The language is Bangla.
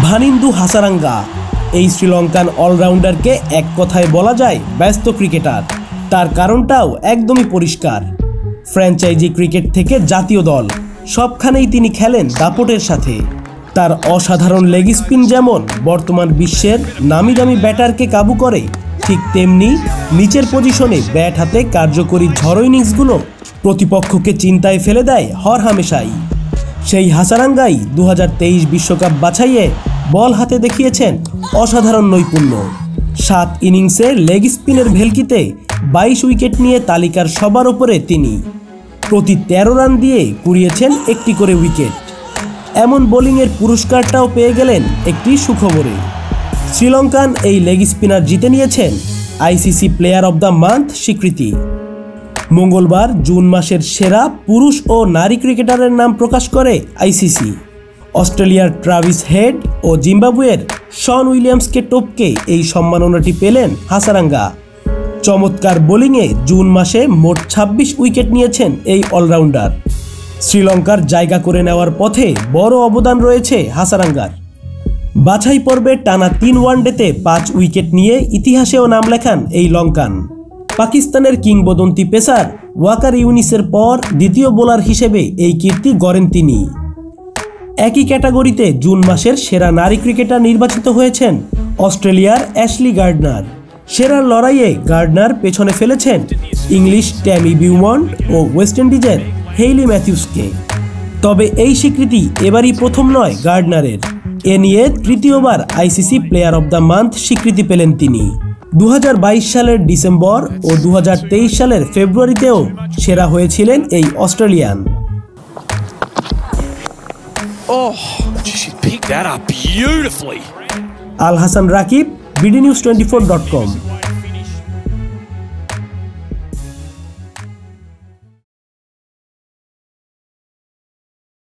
ভানিন্দু হাসারাঙ্গা এই শ্রীলঙ্কান অলরাউন্ডারকে এক কথায় বলা যায় ব্যস্ত ক্রিকেটার। তার কারণটাও একদমই পরিষ্কার। ফ্র্যাঞ্চাইজি ক্রিকেট থেকে জাতীয় দল সবখানেই তিনি খেলেন দাপটের সাথে। তার অসাধারণ লেগ স্পিন যেমন বর্তমান বিশ্বের নামি দামি ব্যাটারকে কাবু করে, ঠিক তেমনি নিচের পজিশনে ব্যাট হাতে কার্যকরী ঝড়ো ইনিংসগুলো প্রতিপক্ষকে চিন্তায় ফেলে দেয় হরহামেশাই। সেই হাসারাঙ্গাই 2023 বিশ্বকাপ বাছাইয়ে বল হাতে দেখিয়েছেন অসাধারণ নৈপুণ্য। 7 ইনিংসে লেগ স্পিনের ভেলকিতে 22 উইকেট নিয়ে তালিকার সবার ওপরে তিনি। প্রতি 13 রান দিয়ে কুড়িয়েছেন একটি করে উইকেট। এমন বোলিংয়ের পুরস্কারটাও পেয়ে গেলেন একটি সুখবরে। শ্রীলঙ্কান এই লেগ স্পিনার জিতে নিয়েছেন ICC player of the month স্বীকৃতি। মঙ্গলবার জুন মাসের সেরা পুরুষ ও নারী ক্রিকেটারের নাম প্রকাশ করে আইসিসি। অস্ট্রেলিয়ার ট্রাভিস হেড ও জিম্বাবুয়ের শন উইলিয়ামসকে টপকে এই সম্মাননাটি পেলেন হাসারাঙ্গা। চমৎকার বোলিংয়ে জুন মাসে মোট 26 উইকেট নিয়েছেন এই অলরাউন্ডার। শ্রীলঙ্কার জায়গা করে নেওয়ার পথে বড় অবদান রয়েছে হাসারাঙ্গার। বাছাই পর্বে টানা 3 ওয়ানডেতে 5 উইকেট নিয়ে ইতিহাসেও নাম লেখান এই লঙ্কান। পাকিস্তানের কিংবদন্তি পেসার ওয়াকার ইউনিসের পর দ্বিতীয় বোলার হিসেবে এই কীর্তি গড়েন তিনি। একই ক্যাটাগরিতে জুন মাসের সেরা নারী ক্রিকেটার নির্বাচিত হয়েছেন অস্ট্রেলিয়ার অ্যাশলি গার্ডনার। সেরার লড়াইয়ে গার্ডনার পেছনে ফেলেছেন ইংলিশ ট্যামি বিউমন্ট ও ওয়েস্ট ইন্ডিজের হেইলি ম্যাথিউসকে। তবে এই স্বীকৃতি এবারই প্রথম নয় গার্ডনারের। এ নিয়ে তৃতীয়বার ICC player of the month স্বীকৃতি পেলেন তিনি। 2022 সালের ডিসেম্বর ও 2023 সালের ফেব্রুয়ারিতেও সেরা হয়েছিলেন এই Australian. She picked that up beautifully. Al Hasan Rakib, BDNews24.com।